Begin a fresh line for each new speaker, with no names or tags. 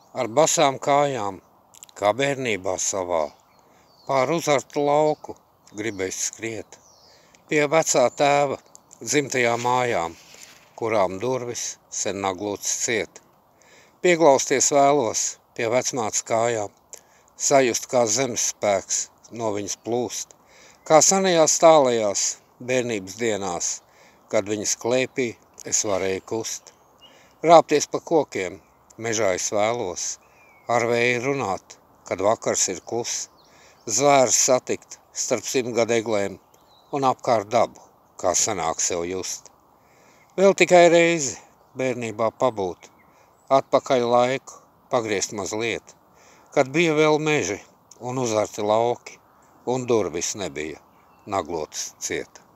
Ar basām kājām, kā bērnībā savā, pār uzartu lauku gribēs skriet, pie vecā tēva dzimtajām mājām, kurām durvis sen naglots ciet. Pieglausties vēlos pie vecmātes kājām, sajust, kā zemes spēks no viņas plūst, kā senajās tālajās bērnības dienās, kad viņas klēpī es varēju kust. Rāpties pa kokiem, mežā es vēlos, ar vēju runāt, kad vakars ir klus, zvērus satikt starp 100 eglēm un apkārt dabu, kā sanāk sev just. Vēl tikai reizi bērnībā pabūt, atpakaļ laiku pagriezt mazliet, kad bija vēl meži un uzarti lauki, un durvis nebija naglotas ciet.